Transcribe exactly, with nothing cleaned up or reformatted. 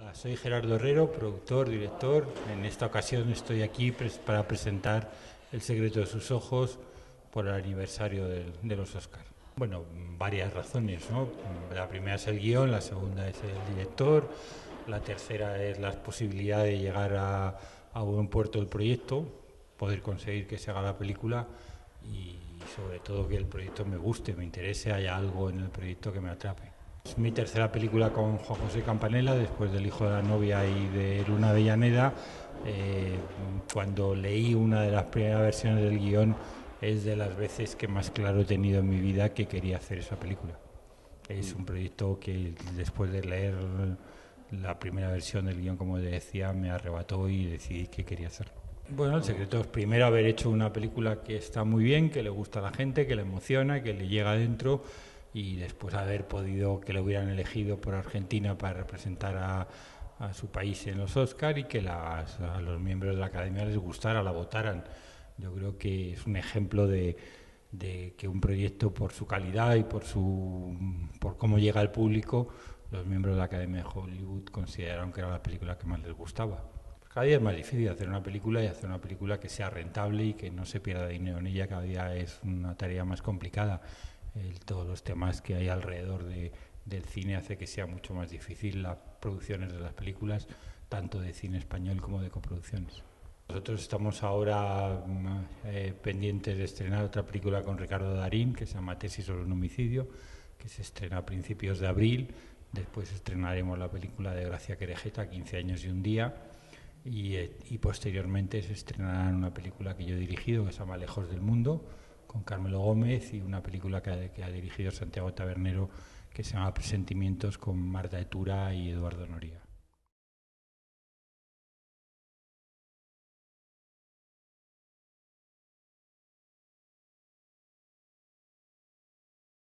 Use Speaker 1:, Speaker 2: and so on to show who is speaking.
Speaker 1: Hola, soy Gerardo Herrero, productor, director. En esta ocasión estoy aquí pres para presentar El secreto de sus ojos por el aniversario del, de los Oscar. Bueno, varias razones, ¿no? La primera es el guión, la segunda es el director, la tercera es la posibilidad de llegar a, a buen puerto del proyecto, poder conseguir que se haga la película y sobre todo que el proyecto me guste, me interese, haya algo en el proyecto que me atrape. Es mi tercera película con Juan José Campanella, después del Hijo de la novia y de Luna Avellaneda. Eh, cuando leí una de las primeras versiones del guión, es de las veces que más claro he tenido en mi vida que quería hacer esa película. Es un proyecto que después de leer la primera versión del guión, como decía, me arrebató y decidí que quería hacerlo. Bueno, el secreto es primero haber hecho una película que está muy bien, que le gusta a la gente, que le emociona, que le llega adentro, y después haber podido que lo hubieran elegido por Argentina para representar a, a su país en los Oscar y que las, a los miembros de la Academia les gustara, la votaran. Yo creo que es un ejemplo de, de que un proyecto, por su calidad y por, su, por cómo llega al público, los miembros de la Academia de Hollywood consideraron que era la película que más les gustaba. Cada día es más difícil hacer una película y hacer una película que sea rentable y que no se pierda dinero en ella. Cada día es una tarea más complicada. El, todos los temas que hay alrededor de, del cine hace que sea mucho más difícil las producciones de las películas, tanto de cine español como de coproducciones. Nosotros estamos ahora eh, pendientes de estrenar otra película con Ricardo Darín, que se llama Tesis sobre un homicidio, que se estrena a principios de abril. Después estrenaremos la película de Gracia Querejeta, quince años y un día. Y, eh, y posteriormente se estrenará una película que yo he dirigido, que se llama Lejos del Mundo, con Carmelo Gómez, y una película que ha, que ha dirigido Santiago Tabernero, que se llama Presentimientos, con Marta Etura y Eduardo Noría.